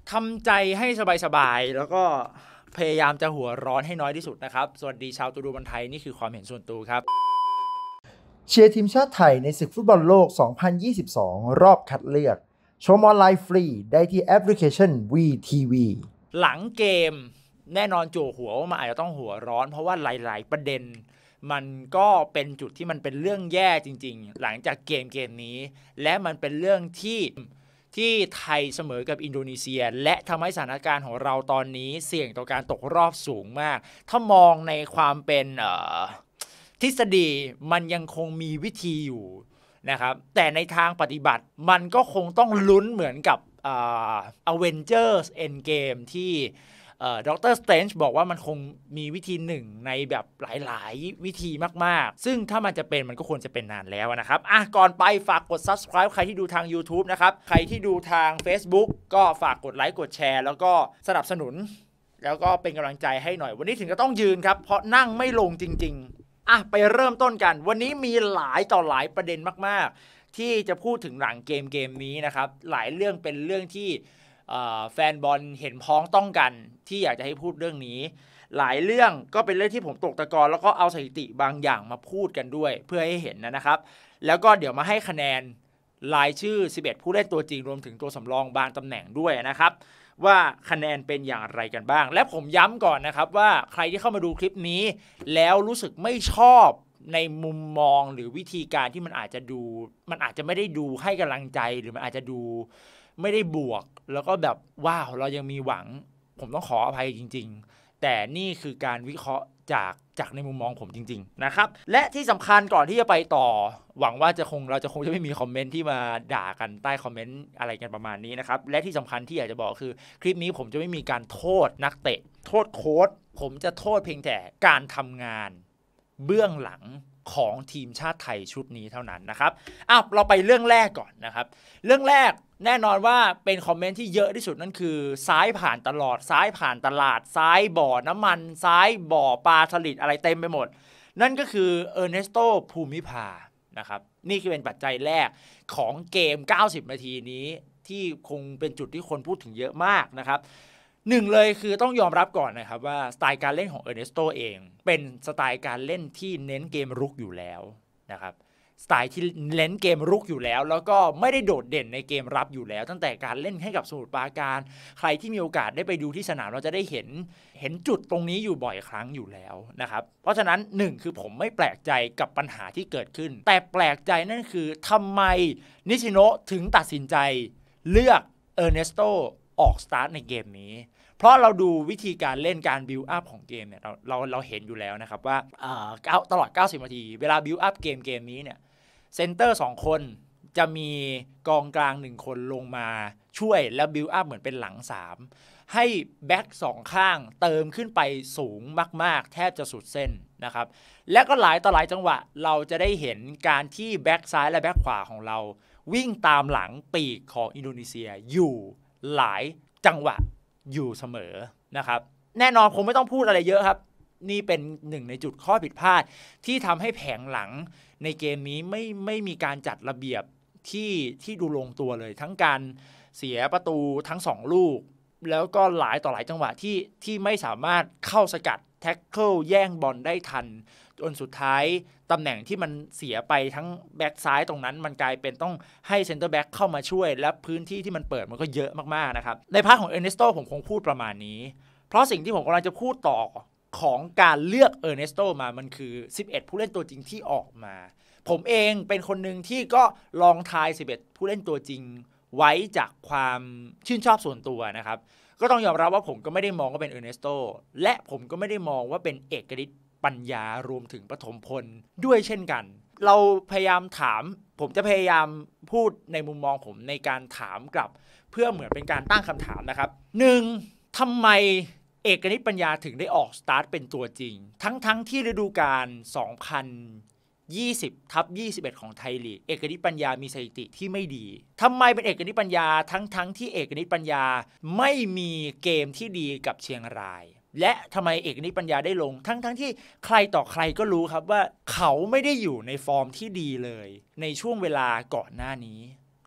ทำใจให้สบายๆแล้วก็พยายามจะหัวร้อนให้น้อยที่สุดนะครับสวัสดีชาวตูดูบอลไทยนี่คือความเห็นส่วนตัวครับเชียร์ทีมชาติไทยในศึกฟุตบอลโลก 2022 รอบคัดเลือกชมออนไลน์ฟรีได้ที่แอปพลิเคชัน VTV หลังเกมแน่นอนจั่วหัวว่ามันอาจจะต้องหัวร้อนเพราะว่าหลายๆประเด็นมันก็เป็นจุดที่มันเป็นเรื่องแย่จริงๆหลังจากเกมนี้และมันเป็นเรื่องที่ไทยเสมอกับอินโดนีเซียและทำให้สถานการณ์ของเราตอนนี้เสี่ยงต่อการตกรอบสูงมากถ้ามองในความเป็นทฤษฎีมันยังคงมีวิธีอยู่นะครับแต่ในทางปฏิบัติมันก็คงต้องลุ้นเหมือนกับAvengers Endgame ที่ดร. Strange บอกว่ามันคงมีวิธีหนึ่งในแบบหลายๆวิธีมากๆซึ่งถ้ามันจะเป็นมันก็ควรจะเป็นนานแล้วนะครับก่อนไปฝากกด Subscribe ใครที่ดูทาง YouTube นะครับใครที่ดูทาง Facebook ก็ฝากกดไลค์กดแชร์แล้วก็สนับสนุนแล้วก็เป็นกำลังใจให้หน่อยวันนี้ถึงก็ต้องยืนครับเพราะนั่งไม่ลงจริงๆไปเริ่มต้นกันวันนี้มีหลายต่อหลายประเด็นมากๆที่จะพูดถึงหลังเกมนี้นะครับหลายเรื่องเป็นเรื่องที่แฟนบอลเห็นพ้องต้องกันที่อยากจะให้พูดเรื่องนี้หลายเรื่องก็เป็นเรื่องที่ผมตกตะกอนแล้วก็เอาสถิติบางอย่างมาพูดกันด้วยเพื่อให้เห็นนะครับแล้วก็เดี๋ยวมาให้คะแนนรายชื่อ11ผู้เล่นตัวจริงรวมถึงตัวสำรองบางตำแหน่งด้วยนะครับว่าคะแนนเป็นอย่างไรกันบ้างและผมย้ำก่อนนะครับว่าใครที่เข้ามาดูคลิปนี้แล้วรู้สึกไม่ชอบในมุมมองหรือวิธีการที่มันอาจจะไม่ได้ดูให้กำลังใจหรือมันอาจจะดูไม่ได้บวกแล้วก็แบบว้าวเรายังมีหวังผมต้องขออภัยจริงๆแต่นี่คือการวิเคราะห์จากในมุมมองผมจริงๆนะครับและที่สำคัญก่อนที่จะไปต่อหวังว่าเราจะคงจะไม่มีคอมเมนต์ที่มาด่ากันใต้คอมเมนต์อะไรกันประมาณนี้นะครับและที่สำคัญที่อยากจะบอกคือคลิปนี้ผมจะไม่มีการโทษนักเตะโทษโค้ชผมจะโทษเพียงแต่การทำงานเบื้องหลังของทีมชาติไทยชุดนี้เท่านั้นนะครับเราไปเรื่องแรกก่อนนะครับเรื่องแรกแน่นอนว่าเป็นคอมเมนต์ที่เยอะที่สุดนั่นคือซ้ายผ่านตลอดซ้ายผ่านตลาดซ้ายบ่อน้ำมันซ้ายบ่อปลาสลิดอะไรเต็มไปหมดนั่นก็คือเออร์เนสโตภูมิภานะครับนี่คือเป็นปัจจัยแรกของเกม90นาทีนี้ที่คงเป็นจุดที่คนพูดถึงเยอะมากนะครับหนึ่งเลยคือต้องยอมรับก่อนนะครับว่าสไตล์การเล่นของเออร์เนสโตเองเป็นสไตล์การเล่นที่เน้นเกมรุกอยู่แล้วนะครับสไตล์ที่เน้นเกมรุกอยู่แล้วก็ไม่ได้โดดเด่นในเกมรับอยู่แล้วตั้งแต่การเล่นให้กับสมุทรปราการใครที่มีโอกาสได้ไปดูที่สนามเราจะได้เห็นจุดตรงนี้อยู่บ่อยครั้งอยู่แล้วนะครับเพราะฉะนั้น1คือผมไม่แปลกใจกับปัญหาที่เกิดขึ้นแต่แปลกใจนั่นคือทำไมนิชิโนะถึงตัดสินใจเลือกเออร์เนสโตออกสตาร์ทในเกมนี้เพราะเราดูวิธีการเล่นการบิลด์อัพของเกมเนี่ยเราเห็นอยู่แล้วนะครับว่าตลอด90นาทีเวลาบิลด์อัพเกมนี้เนี่ยเซนเตอร์2คนจะมีกองกลาง1คนลงมาช่วยแล้วบิลด์อัพเหมือนเป็นหลัง3ให้แบ็ค2ข้างเติมขึ้นไปสูงมากๆแทบจะสุดเส้นนะครับและก็หลายต่อหลายจังหวะเราจะได้เห็นการที่แบ็คซ้ายและแบ็คขวาของเราวิ่งตามหลังปีกของอินโดนีเซียอยู่หลายจังหวะอยู่เสมอนะครับแน่นอนคงไม่ต้องพูดอะไรเยอะครับนี่เป็นหนึ่งในจุดข้อผิดพลาดที่ทำให้แผงหลังในเกมนี้ไม่มีการจัดระเบียบที่ดูลงตัวเลยทั้งการเสียประตูทั้ง2ลูกแล้วก็หลายต่อหลายจังหวะที่ไม่สามารถเข้าสกัดแท็กเกิลแย่งบอลได้ทันจนสุดท้ายตำแหน่งที่มันเสียไปทั้งแบ็กซ้ายตรงนั้นมันกลายเป็นต้องให้เซนเตอร์แบ็กเข้ามาช่วยและพื้นที่ที่มันเปิดมันก็เยอะมากๆนะครับในพาร์ทของเออร์เนสโตผมคงพูดประมาณนี้เพราะสิ่งที่ผมกำลังจะพูดต่อของการเลือกเออร์เนสโตมามันคือ11ผู้เล่นตัวจริงที่ออกมาผมเองเป็นคนหนึ่งที่ก็ลองทาย11ผู้เล่นตัวจริงไว้จากความชื่นชอบส่วนตัวนะครับก็ต้องยอมรับว่าผมก็ไม่ได้มองว่าเป็นเออร์เนสโตและผมก็ไม่ได้มองว่าเป็นเอกฤทธิ์ปัญญารวมถึงปฐมพลด้วยเช่นกันเราพยายามถามผมจะพยายามพูดในมุมมองผมในการถามกลับเพื่อเหมือนเป็นการตั้งคำถามนะครับ1ทำไมเอกฤทธิ์ปัญญาถึงได้ออกสตาร์ทเป็นตัวจริงทั้งที่ฤดูกาล2020/21ของไทยลีกเอกฤทธิ์ปัญญามีสถิติที่ไม่ดีทำไมเป็นเอกฤทธิ์ปัญญาทั้งที่เอกฤทธิ์ปัญญาไม่มีเกมที่ดีกับเชียงรายและทำไมเอกฤทธิ์ปัญญาได้ลงทั้งที่ใครต่อใครก็รู้ครับว่าเขาไม่ได้อยู่ในฟอร์มที่ดีเลยในช่วงเวลาก่อนหน้านี้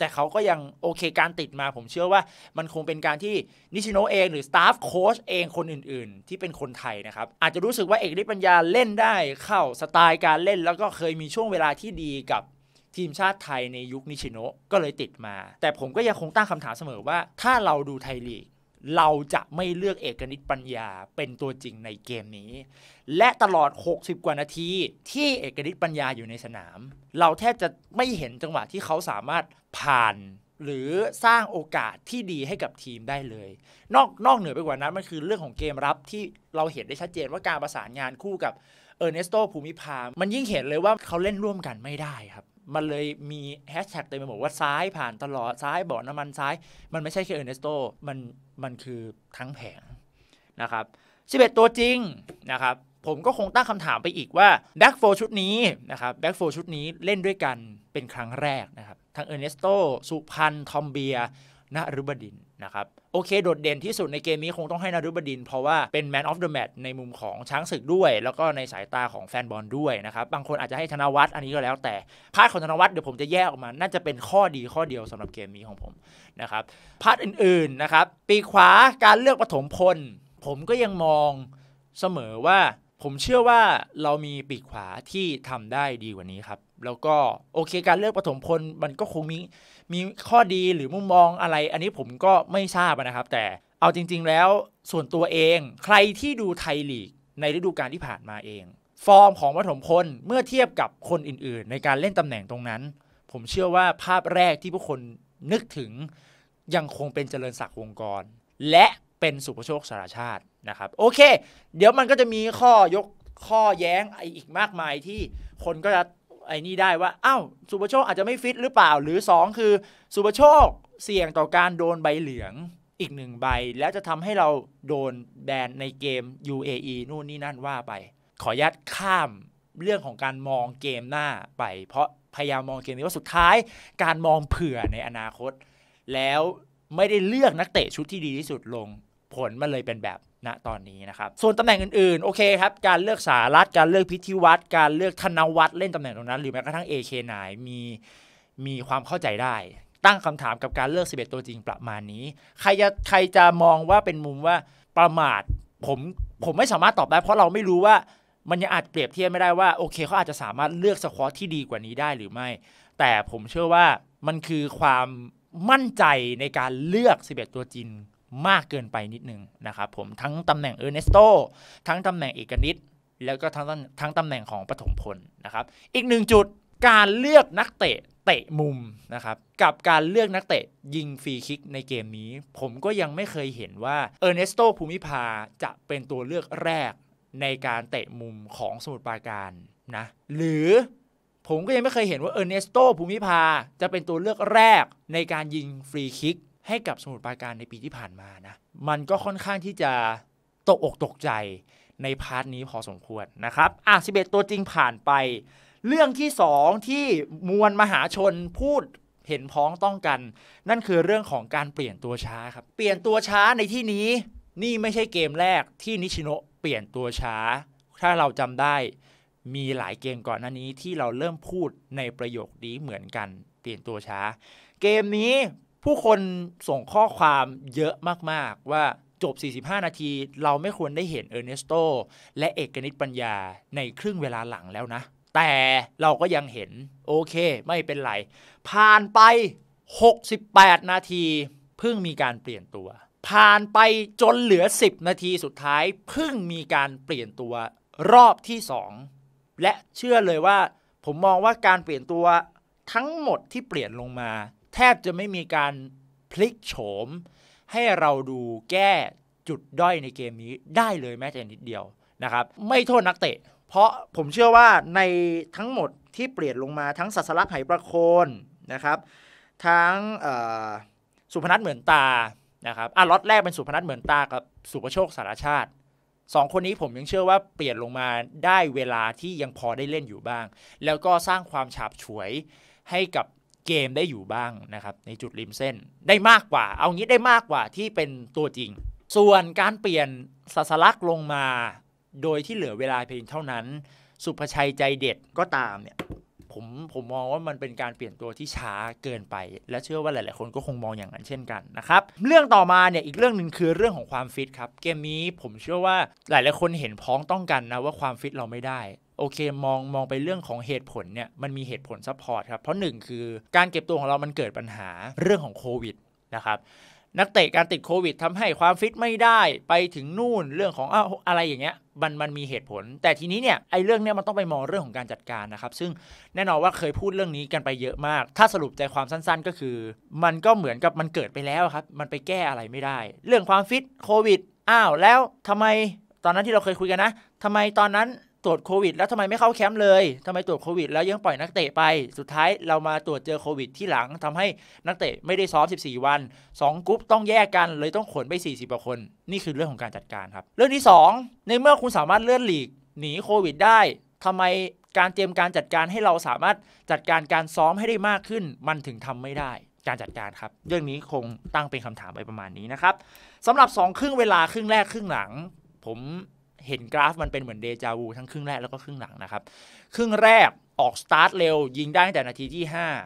แต่เขาก็ยังโอเคการติดมาผมเชื่อว่ามันคงเป็นการที่นิชิโนะเองหรือสตาฟโค้ชเองคนอื่นๆที่เป็นคนไทยนะครับอาจจะรู้สึกว่าเอกฤทธิ์ปัญญาเล่นได้เข้าสไตล์การเล่นแล้วก็เคยมีช่วงเวลาที่ดีกับทีมชาติไทยในยุคนิชิโนะก็เลยติดมาแต่ผมก็ยังคงตั้งคำถามเสมอว่าถ้าเราดูไทยลีกเราจะไม่เลือกเอกฤทธิ์ปัญญาเป็นตัวจริงในเกมนี้และตลอด60กว่านาทีที่เอกฤทธิ์ปัญญาอยู่ในสนามเราแทบจะไม่เห็นจังหวะที่เขาสามารถผ่านหรือสร้างโอกาสที่ดีให้กับทีมได้เลยนอกเหนือไปกว่านั้นมันคือเรื่องของเกมรับที่เราเห็นได้ชัดเจนว่าการประสานงานคู่กับเออร์เนสโตภูมิภามันยิ่งเห็นเลยว่าเขาเล่นร่วมกันไม่ได้ครับมันเลยมีแฮชแท็กเต็มไปหมดว่าซ้ายผ่านตลอดซ้ายบ่อน้ำมันซ้ายมันไม่ใช่แค่เออร์เนสโตมันคือทั้งแผงนะครับ11ตัวจริงนะครับผมก็คงตั้งคำถามไปอีกว่าแบ็กโฟชุดนี้นะครับแบ็กโฟชุดนี้เล่นด้วยกันเป็นครั้งแรกนะครับทั้งเออร์เนสโตสุพันธ์ทอมเบียนฤบดินทร์นะครับโอเคโดดเด่นที่สุดในเกมนี้คงต้องให้นฤบดินทร์เพราะว่าเป็น Man of the Match ในมุมของช้างศึกด้วยแล้วก็ในสายตาของแฟนบอลด้วยนะครับบางคนอาจจะให้ธนวัฒน์อันนี้ก็แล้วแต่พาร์ทของธนวัฒน์เดี๋ยวผมจะแยกออกมาน่าจะเป็นข้อดีข้อเดียวสำหรับเกมนี้ของผมนะครับพาร์ทอื่นๆนะครับปีกขวาการเลือกปฐมพลผมก็ยังมองเสมอว่าผมเชื่อว่าเรามีปีกขวาที่ทำได้ดีกว่านี้ครับแล้วก็โอเคการเลือกปฐมพลมันก็คงมีข้อดีหรือมุมมองอะไรอันนี้ผมก็ไม่ทราบนะครับแต่เอาจริงๆแล้วส่วนตัวเองใครที่ดูไทยลีกในฤดูกาลที่ผ่านมาเองฟอร์มของปฐมพลเมื่อเทียบกับคนอื่นๆในการเล่นตำแหน่งตรงนั้นผมเชื่อว่าภาพแรกที่ผู้คนนึกถึงยังคงเป็นเจริญศักดิ์วงกรและเป็นสุภโชคสารชาตินะครับโอเคเดี๋ยวมันก็จะมีข้อแย้งอีกมากมายที่คนก็จะไอ้นี่ได้ว่าอ้าวสุภโชคอาจจะไม่ฟิตหรือเปล่าหรือ2คือสุภโชคเสี่ยงต่อการโดนใบเหลืองอีก1ใบแล้วจะทำให้เราโดนแบนในเกม UAE นู่นนี่นั่นว่าไปขออนุญาตข้ามเรื่องของการมองเกมหน้าไปเพราะพยายามมองเกมนี้ว่าสุดท้ายการมองเผื่อในอนาคตแล้วไม่ได้เลือกนักเตะชุดที่ดีที่สุดลงผลมันเลยเป็นแบบณตอนนี้นะครับส่วนตำแหน่งอื่นๆโอเคครับการเลือกสารัตการเลือกพิธีวัฒน์การเลือกธนวัฒน์เล่นตำแหน่งตรงนั้นหรือแม้กระทั่ง AK9 มีความเข้าใจได้ตั้งคำถามกับการเลือก11ตัวจริงประมาณนี้ใครจะมองว่าเป็นมุมว่าประมาทผมไม่สามารถตอบได้เพราะเราไม่รู้ว่ามันยังอาจเปรียบเทียบไม่ได้ว่าโอเคเขาอาจจะสามารถเลือกสควอตที่ดีกว่านี้ได้หรือไม่แต่ผมเชื่อว่ามันคือความมั่นใจในการเลือก11ตัวจริงมากเกินไปนิดนึงนะครับผมทั้งตำแหน่งเออร์เนสโตทั้งตำแหน่งเอกนิตแล้วก็ทั้งตำแหน่งของปฐมพลนะครับอีก1จุดการเลือกนักเตะมุมนะครับกับการเลือกนักเตะยิงฟรีคิกในเกมนี้ผมก็ยังไม่เคยเห็นว่าเออร์เนสโตภูมิภาจะเป็นตัวเลือกแรกในการเตะมุมของสมุทรปราการนะหรือผมก็ยังไม่เคยเห็นว่าเออร์เนสโตภูมิภาจะเป็นตัวเลือกแรกในการยิงฟรีคิกให้กับสมุทรปราการในปีที่ผ่านมานะมันก็ค่อนข้างที่จะตกอกตกใจในพาร์ทนี้พอสมควรนะครับ11ตัวจริงผ่านไปเรื่องที่2ที่มวลมหาชนพูดเห็นพ้องต้องกันนั่นคือเรื่องของการเปลี่ยนตัวช้าครับเปลี่ยนตัวช้าในที่นี้นี่ไม่ใช่เกมแรกที่นิชิโนะเปลี่ยนตัวช้าถ้าเราจำได้มีหลายเกมก่อนหน้านี้ที่เราเริ่มพูดในประโยคนี้เหมือนกันเปลี่ยนตัวช้าเกมนี้ผู้คนส่งข้อความเยอะมากๆว่าจบ45นาทีเราไม่ควรได้เห็นเออร์เนสโตและเอกนิตปัญญาในครึ่งเวลาหลังแล้วนะแต่เราก็ยังเห็นโอเคไม่เป็นไรผ่านไป68นาทีเพิ่งมีการเปลี่ยนตัวผ่านไปจนเหลือ10นาทีสุดท้ายเพิ่งมีการเปลี่ยนตัวรอบที่2และเชื่อเลยว่าผมมองว่าการเปลี่ยนตัวทั้งหมดที่เปลี่ยนลงมาแทบจะไม่มีการพลิกโฉมให้เราดูแก้จุดด้อยในเกมนี้ได้เลยแม้แต่นิดเดียวนะครับไม่โทษนักเตะเพราะผมเชื่อว่าในทั้งหมดที่เปลี่ยนลงมาทั้งศาสลักษณ์ไหประโคนนะครับทั้งสุพนัทเหมือนตานะครับล็อตแรกเป็นสุพนัทเหมือนตากับสุภโชคสารชาติ2คนนี้ผมยังเชื่อว่าเปลี่ยนลงมาได้เวลาที่ยังพอได้เล่นอยู่บ้างแล้วก็สร้างความฉาบฉวยให้กับเกมได้อยู่บ้างนะครับในจุดริมเส้นได้มากกว่าเอางี้ได้มากกว่าที่เป็นตัวจริงส่วนการเปลี่ยนศาสลักษณ์ลงมาโดยที่เหลือเวลาเพียงเท่านั้นสุภชัยใจเด็ดก็ตามเนี่ยผมมองว่ามันเป็นการเปลี่ยนตัวที่ช้าเกินไปและเชื่อว่าหลายๆคนก็คงมองอย่างนั้นเช่นกันนะครับเรื่องต่อมาเนี่ยอีกเรื่องนึงคือเรื่องของความฟิตครับเกมนี้ผมเชื่อว่าหลายๆคนเห็นพ้องต้องกันนะว่าความฟิตเราไม่ได้โอเคมองไปเรื่องของเหตุผลเนี่ยมันมีเหตุผลซัพพอร์ตครับเพราะ1คือการเก็บตัวของเรามันเกิดปัญหาเรื่องของโควิดนะครับนักเตะการติดโควิดทำให้ความฟิตไม่ได้ไปถึงนู่นเรื่องของอะไรอย่างเงี้ยมันมีเหตุผลแต่ทีนี้เนี่ยไอ้เรื่องเนี้ยมันต้องไปมองเรื่องของการจัดการนะครับซึ่งแน่นอนว่าเคยพูดเรื่องนี้กันไปเยอะมากถ้าสรุปใจความสั้นๆก็คือมันก็เหมือนกับมันเกิดไปแล้วครับมันไปแก้อะไรไม่ได้เรื่องความฟิตโควิดแล้วทำไมตอนนั้นที่เราเคยคุยกันนะทำไมตอนนั้นตรวจโควิดแล้วทำไมไม่เข้าแคมป์เลยทำไมตรวจโควิดแล้วยังปล่อยนักเตะไปสุดท้ายเรามาตรวจเจอโควิดที่หลังทำให้นักเตะไม่ได้ซ้อม14วัน2กรุ๊ปต้องแยกกันเลยต้องขนไป40กว่าคนนี่คือเรื่องของการจัดการครับเรื่องที่2ในเมื่อคุณสามารถเลื่อนลีกหนีโควิดได้ทำไมการเตรียมการจัดการให้เราสามารถจัดการการซ้อมให้ได้มากขึ้นมันถึงทำไม่ได้การจัดการครับเรื่องนี้คงตั้งเป็นคำถามไปประมาณนี้นะครับสำหรับ2ครึ่งเวลาครึ่งแรกครึ่งหลังผมเห็นกราฟมันเป็นเหมือนเดจาวูทั้งครึ่งแรกแล้วก็ครึ่งหลังนะครับครึ่งแรกออกสตาร์ทเร็วยิงได้ตั้งแต่นาทีที่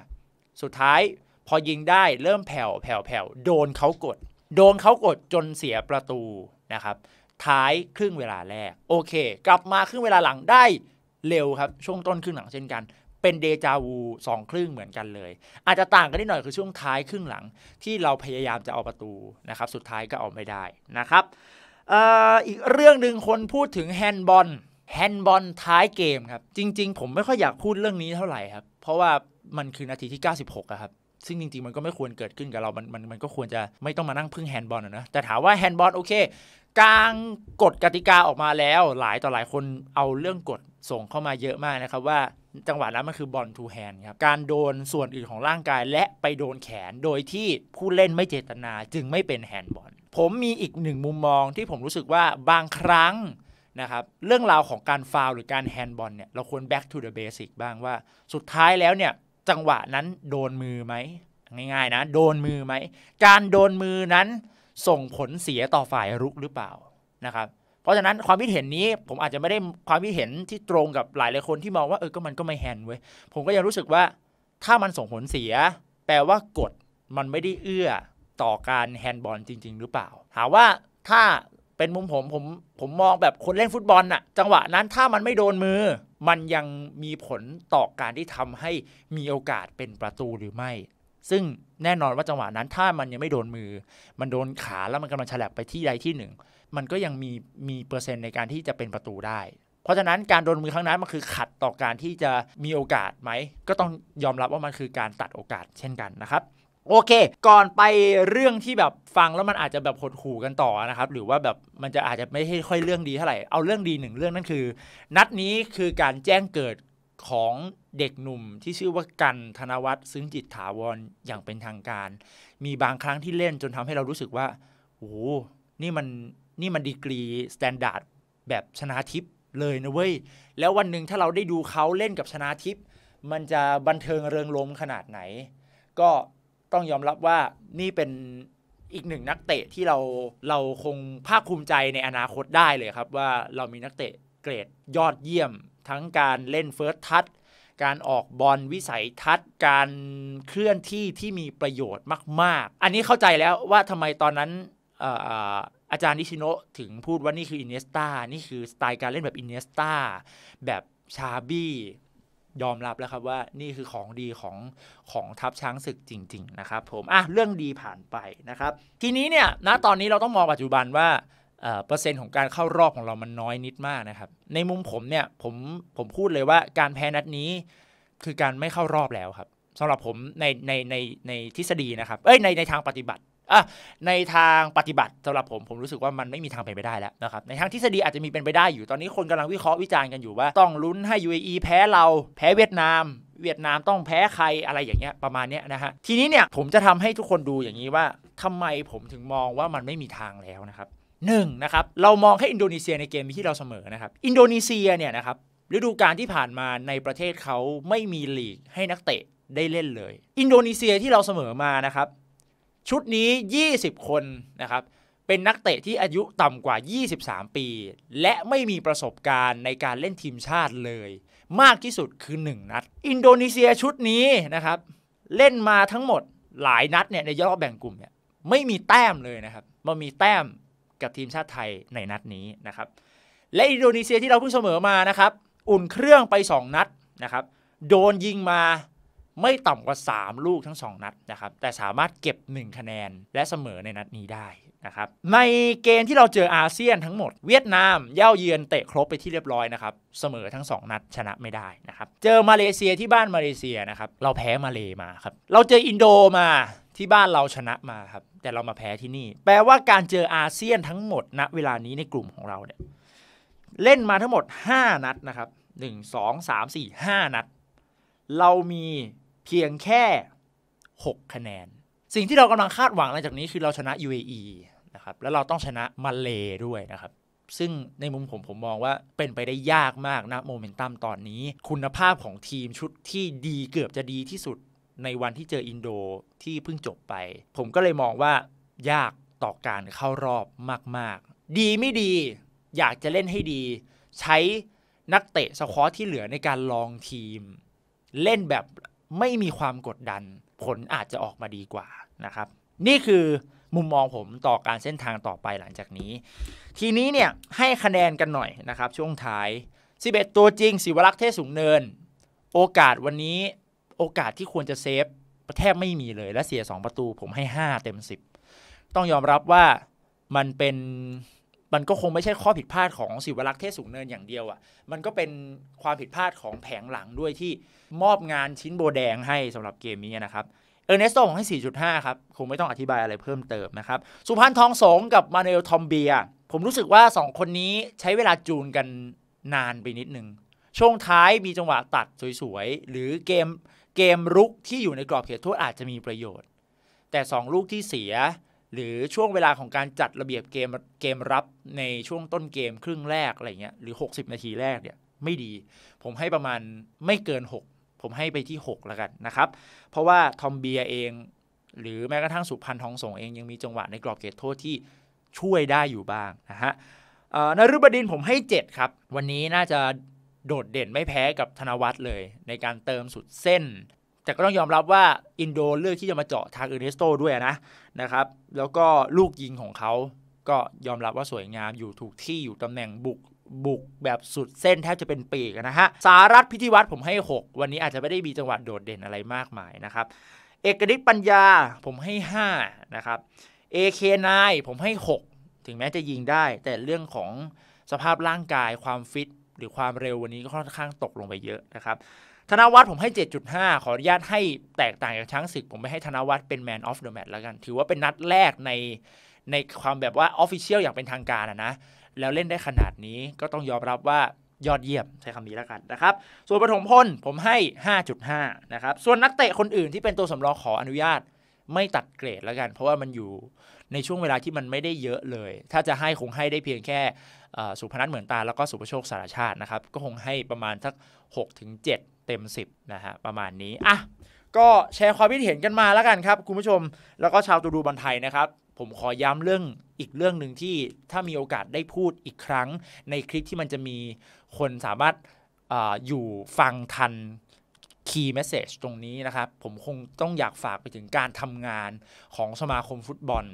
5สุดท้ายพอยิงได้เริ่มแผ่วโดนเขากดจนเสียประตูนะครับท้ายครึ่งเวลาแรกโอเคกลับมาครึ่งเวลาหลังได้เร็วครับช่วงต้นครึ่งหลังเช่นกันเป็นเดจาวู2ครึ่งเหมือนกันเลยอาจจะต่างกันนิดหน่อยคือช่วงท้ายครึ่งหลังที่เราพยายามจะเอาประตูนะครับสุดท้ายก็เอาไม่ได้นะครับอีกเรื่องนึงคนพูดถึงแฮนด์บอลท้ายเกมครับจริงๆผมไม่ค่อยอยากพูดเรื่องนี้เท่าไหร่ครับเพราะว่ามันคือนาทีที่96ครับซึ่งจริงๆมันก็ไม่ควรเกิดขึ้นกับเรามันก็ควรจะไม่ต้องมานั่งพึ่งแฮนด์บอลนะแต่ถามว่าแฮนด์บอลโอเคกลางกฎกติกาออกมาแล้วหลายต่อหลายคนเอาเรื่องกฎส่งเข้ามาเยอะมากนะครับว่าจังหวะนั้นมันคือบอลทูแฮนด์ครับการโดนส่วนอื่นของร่างกายและไปโดนแขนโดยที่ผู้เล่นไม่เจตนาจึงไม่เป็นแฮนด์บอลผมมีอีกหนึ่งมุมมองที่ผมรู้สึกว่าบางครั้งนะครับเรื่องราวของการฟาวล์หรือการแฮนด์บอลเนี่ยเราควร back to the basic บ้างว่าสุดท้ายแล้วเนี่ยจังหวะนั้นโดนมือไหมง่ายๆนะโดนมือไหมการโดนมือนั้นส่งผลเสียต่อฝ่ายรุกหรือเปล่านะครับเพราะฉะนั้นความคิดเห็นนี้ผมอาจจะไม่ได้ความคิดเห็นที่ตรงกับหลายคนที่มองว่าก็มันก็ไม่แฮนด์เว้ยผมก็ยังรู้สึกว่าถ้ามันส่งผลเสียแปลว่ากฎมันไม่ได้เอื้อต่อการแฮนด์บอลจริงๆหรือเปล่าถามว่าถ้าเป็นมุมผมมองแบบคนเล่นฟุตบอลน่ะจังหวะนั้นถ้ามันไม่โดนมือมันยังมีผลต่อการที่ทำให้มีโอกาสเป็นประตูหรือไม่ซึ่งแน่นอนว่าจังหวะนั้นถ้ามันยังไม่โดนมือมันโดนขาแล้วมันกำลังฉลับไปที่ใดที่หนึ่งมันก็ยังมีเปอร์เซ็นต์ในการที่จะเป็นประตูได้เพราะฉะนั้นการโดนมือครั้งนั้นมันคือขัดต่อการที่จะมีโอกาสไหมก็ต้องยอมรับว่ามันคือการตัดโอกาสเช่นกันนะครับโอเคก่อนไปเรื่องที่แบบฟังแล้วมันอาจจะแบบหดหู่กันต่อนะครับหรือว่าแบบมันจะอาจจะไม่ค่อยเรื่องดีเท่าไหร่เอาเรื่องดีหนึ่งเรื่องนั่นคือนัดนี้คือการแจ้งเกิดของเด็กหนุ่มที่ชื่อว่ากันธนวัฒน์ซึ้งจิตถาวรอย่างเป็นทางการมีบางครั้งที่เล่นจนทำให้เรารู้สึกว่าโอ้โหนี่มันดีกรีสแตนดาร์ดแบบชนาทิพย์เลยนะเว้ยแล้ววันหนึ่งถ้าเราได้ดูเขาเล่นกับชนาทิพย์มันจะบันเทิงเริงรมย์ขนาดไหนก็ต้องยอมรับว่านี่เป็นอีกหนึ่งนักเตะที่เราคงภาคภูมิใจในอนาคตได้เลยครับว่าเรามีนักเตะเกรดยอดเยี่ยมทั้งการเล่นเฟิร์สทัชการออกบอลวิสัยทัศน์การเคลื่อนที่ที่มีประโยชน์มากๆอันนี้เข้าใจแล้วว่าทำไมตอนนั้นอาจารย์นิชิโนะถึงพูดว่านี่คืออินเนสตานี่คือสไตล์การเล่นแบบอินเนสตาแบบชาบี้ยอมรับแล้วครับว่านี่คือของดีของทัพช้างศึกจริงๆนะครับผมเรื่องดีผ่านไปนะครับทีนี้เนี่ยณตอนนี้เราต้องมองปัจจุบันว่าเปอร์เซ็นต์ของการเข้ารอบของเรามันน้อยนิดมากนะครับในมุมผมเนี่ยผมพูดเลยว่าการแพ้นัดนี้คือการไม่เข้ารอบแล้วครับสำหรับผมในทฤษฎีนะครับในทางปฏิบัติในทางปฏิบัติสำหรับผมรู้สึกว่ามันไม่มีทางเป็นไปได้แล้วนะครับในทางทฤษฎีอาจจะมีเป็นไปได้อยู่ตอนนี้คนกำลังวิเคราะห์วิจารณ์กันอยู่ว่าต้องลุ้นให้ UAE แพ้เราแพ้เวียดนามต้องแพ้ใครอะไรอย่างเงี้ยประมาณเนี้ยนะฮะทีนี้เนี่ยผมจะทำให้ทุกคนดูอย่างนี้ว่าทำไมผมถึงมองว่ามันไม่มีทางแล้วนะครับนะครับเรามองให้อินโดนีเซียในเกมที่เราเสมอนะครับอินโดนีเซียเนี่ยนะครับฤดูกาลที่ผ่านมาในประเทศเขาไม่มีลีกให้นักเตะได้เล่นเลยอินโดนีเซียที่เราเสมอมานะครับชุดนี้20คนนะครับเป็นนักเตะที่อายุต่ำกว่า23ปีและไม่มีประสบการณ์ในการเล่นทีมชาติเลยมากที่สุดคือ1นัดอินโดนีเซียชุดนี้นะครับเล่นมาทั้งหมดหลายนัดเนี่ยในรอบแบ่งกลุ่มเนี่ยไม่มีแต้มเลยนะครับมันมีแต้มกับทีมชาติไทยในนัดนี้นะครับและอินโดนีเซียที่เราเพิ่งเสมอมานะครับอุ่นเครื่องไป2นัดนะครับโดนยิงมาไม่ต่ำกว่า3ลูกทั้ง2นัดนะครับแต่สามารถเก็บ1คะแนนและเสมอในนัดนี้ได้นะครับในเกมที่เราเจออาเซียนทั้งหมดเวียดนามเย่าเยือนเตะครบไปที่เรียบร้อยนะครับเสมอทั้ง2นัดชนะไม่ได้นะครับเจอมาเลเซียที่บ้านมาเลเซียนะครับเราแพ้มาเลมาครับเราเจออินโดมาที่บ้านเราชนะมาครับแต่เรามาแพ้ที่นี่แปลว่าการเจออาเซียนทั้งหมดณเวลานี้ในกลุ่มของเราเนี่ยเล่นมาทั้งหมด5นัดนะครับ1 2 3 4 5นัดเรามีเพียงแค่6คะแนนสิ่งที่เรากำลังคาดหวังหลังจากนี้คือเราชนะ UAE นะครับแล้วเราต้องชนะมาเลด้วยนะครับซึ่งในมุมผมมองว่าเป็นไปได้ยากมากนะโมเมนตัมตอนนี้คุณภาพของทีมชุดที่ดีเกือบจะดีที่สุดในวันที่เจออินโดที่เพิ่งจบไปผมก็เลยมองว่ายากต่อการเข้ารอบมากๆดีไม่ดีอยากจะเล่นให้ดีใช้นักเตะสควอตที่เหลือในการลองทีมเล่นแบบไม่มีความกดดันผลอาจจะออกมาดีกว่านะครับนี่คือมุมมองผมต่อการเส้นทางต่อไปหลังจากนี้ทีนี้เนี่ยให้คะแนนกันหน่อยนะครับช่วงท้าย11ตัวจริงศิวรักษ์เทศสูงเนินโอกาสวันนี้โอกาสที่ควรจะเซฟแทบไม่มีเลยและเสีย2ประตูผมให้5เต็ม10ต้องยอมรับว่ามันก็คงไม่ใช่ข้อผิดพลาดของศิวรักษ์เทศสูงเนินอย่างเดียวอ่ะมันก็เป็นความผิดพลาดของแผงหลังด้วยที่มอบงานชิ้นโบแดงให้สำหรับเกมนี้นะครับเออร์เนสโตผมให้ 4.5 ครับคงไม่ต้องอธิบายอะไรเพิ่มเติมนะครับสุพันธ์ทองสงกับมานูเอลทอมเบียผมรู้สึกว่า2คนนี้ใช้เวลาจูนกันนานไปนิดนึงช่วงท้ายมีจังหวะตัดสวยๆหรือเกมรุกที่อยู่ในกรอบเขตโทษอาจจะมีประโยชน์แต่2ลูกที่เสียหรือช่วงเวลาของการจัดระเบียบเกมรับในช่วงต้นเกมครึ่งแรกอะไรเงี้ยหรือ60นาทีแรกเนี่ยไม่ดีผมให้ประมาณไม่เกิน6ผมให้ไปที่6แล้วกันนะครับเพราะว่าทอมเบียเองหรือแม้กระทั่งสุพันธ์ทองสงเองยังมีจังหวะในกรอบเขตโทษที่ช่วยได้อยู่บ้างนะฮะนฤบดินทร์ผมให้7ครับวันนี้น่าจะโดดเด่นไม่แพ้กับธนวัฒน์เลยในการเติมสุดเส้นแต่ก็ต้องยอมรับว่าอินโดเลือกที่จะมาเจาะทางเอร์เนสโตด้วยนะครับแล้วก็ลูกยิงของเขาก็ยอมรับว่าสวยงามอยู่ถูกที่อยู่ตำแหน่งบุกแบบสุดเส้นแทบจะเป็นปีกนะฮะสารัตน์พิธีวัฒน์ผมให้6วันนี้อาจจะไม่ได้มีจังหวะโดดเด่นอะไรมากมายนะครับเอกฤทธิ์ปัญญาผมให้5นะครับ AK9 ผมให้6ถึงแม้จะยิงได้แต่เรื่องของสภาพร่างกายความฟิตหรือความเร็ววันนี้ก็ค่อนข้างตกลงไปเยอะนะครับธนวัฒน์ผมให้ 7.5 ขออนุญาตให้แตกต่างจากช้างศึกผมไม่ให้ธนวัฒน์เป็น Man of the Match แล้วกันถือว่าเป็นนัดแรกในความแบบว่า Official อย่างเป็นทางการนะแล้วเล่นได้ขนาดนี้ก็ต้องยอมรับว่ายอดเยี่ยมใช้คำนี้แล้วกันนะครับส่วนปฐมพลผมให้ 5.5 นะครับส่วนนักเตะคนอื่นที่เป็นตัวสำรองขออนุญาตไม่ตัดเกรดแล้วกันเพราะว่ามันอยู่ในช่วงเวลาที่มันไม่ได้เยอะเลยถ้าจะให้คงให้ได้เพียงแค่สุพนัทเหมือนตาแล้วก็สุภโชคสารชาตินะครับก็คงให้ประมาณสัก 6-7 เต็ม10นะฮะประมาณนี้อ่ะก็แชร์ความคิดเห็นกันมาแล้วกันครับคุณผู้ชมแล้วก็ชาวตูดูบอลไทยนะครับผมขอย้ำอีกเรื่องหนึ่งที่ถ้ามีโอกาสได้พูดอีกครั้งในคลิปที่มันจะมีคนสามารถอยู่ฟังทัน key message ตรงนี้นะครับผมคงต้องอยากฝากไปถึงการทำงานของสมาคมฟุตบอล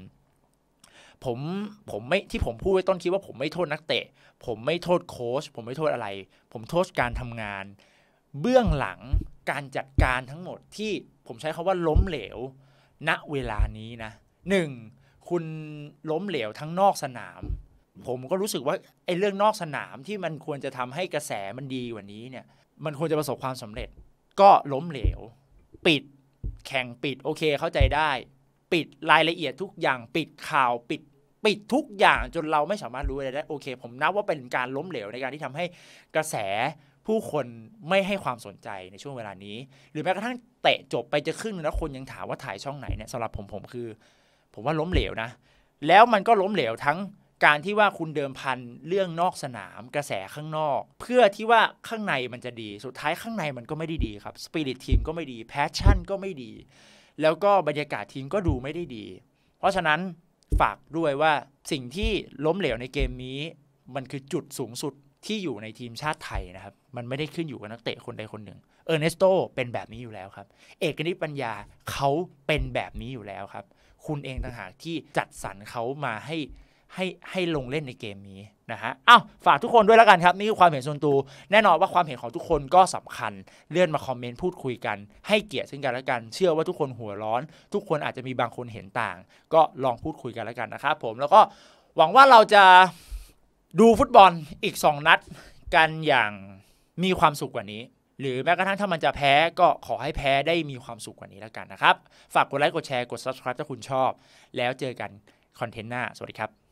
ผมไม่ที่ผมพูดไว้ต้นคลิปว่าผมไม่โทษนักเตะผมไม่โทษโค้ชผมไม่โทษอะไรผมโทษการทำงานเบื้องหลังการจัดการทั้งหมดที่ผมใช้คำว่าล้มเหลวณเวลานี้นะ1คุณล้มเหลวทั้งนอกสนามผมก็รู้สึกว่าไอ้เรื่องนอกสนามที่มันควรจะทำให้กระแสมันดีกว่านี้เนี่ยมันควรจะประสบความสำเร็จก็ล้มเหลวปิดแข่งปิดโอเคเข้าใจได้ปิดรายละเอียดทุกอย่างปิดข่าวปิดทุกอย่างจนเราไม่สามารถรู้อะไรได้โอเคผมนับว่าเป็นการล้มเหลวในการที่ทำให้กระแสผู้คนไม่ให้ความสนใจในช่วงเวลานี้หรือแม้กระทั่งเตะจบไปจะครึ่งแล้วคนยังถามว่าถ่ายช่องไหนเนี่ยสำหรับผมคือผมว่าล้มเหลวนะแล้วมันก็ล้มเหลวทั้งการที่ว่าคุณเดิมพันเรื่องนอกสนามกระแสข้างนอกเพื่อที่ว่าข้างในมันจะดีสุดท้ายข้างในมันก็ไม่ได้ดีครับสปิริตทีมก็ไม่ดีแพชชั่นก็ไม่ดีแล้วก็บรรยากาศทีมก็ดูไม่ได้ดีเพราะฉะนั้นฝากด้วยว่าสิ่งที่ล้มเหลวในเกมนี้มันคือจุดสูงสุดที่อยู่ในทีมชาติไทยนะครับมันไม่ได้ขึ้นอยู่กับนักเตะคนใดคนหนึ่งเออร์เนสโตเป็นแบบนี้อยู่แล้วครับเอกนิตปัญญาเขาเป็นแบบนี้อยู่แล้วครับคุณเองต่างหากที่จัดสรรเขามาให้ลงเล่นในเกมนี้นะฮะอ้าวฝากทุกคนด้วยแล้วกันครับนี่คือความเห็นส่วนตัวแน่นอนว่าความเห็นของทุกคนก็สำคัญเลื่อนมาคอมเมนต์พูดคุยกันให้เกียรติซึ่งกันและกันเชื่อว่าทุกคนหัวร้อนทุกคนอาจจะมีบางคนเห็นต่างก็ลองพูดคุยกันแล้วกันนะครับผมแล้วก็หวังว่าเราจะดูฟุตบอลอีก2นัดกันอย่างมีความสุขกว่านี้หรือแม้กระทั่งถ้ามันจะแพ้ก็ขอให้แพ้ได้มีความสุขกว่านี้แล้วกันนะครับฝากกดไลค์กดแชร์กด Subscribe ถ้าคุณชอบแล้วเจอกันคอนเทนต์หน้าสวัสดีครับ